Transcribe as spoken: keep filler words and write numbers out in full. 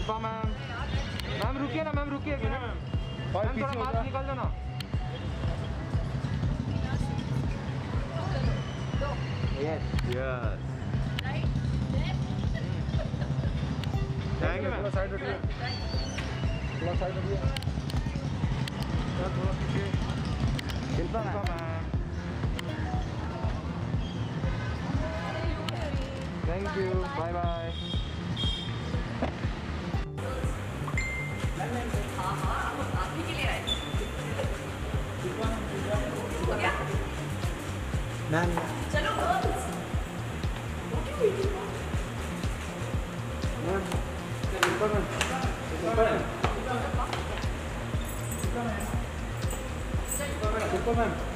Shilpa ma'am, ma'am रुकिए ना, ma'am रुकिए मैम, मैम थोड़ा मास्क निकाल दो ना। Yes yes, thank you ma'am. Side हटिए, थोड़ा साइड हटिए, थोड़ा पीछे। Shilpa ma'am, thank you, bye bye. हाँ हाँ, आप ही के लिए आए। हो गया? मैम चलो girls. Ma'am Shilpa ma'am, Shilpa ma'am, Shilpa ma'am, Shilpa ma'am.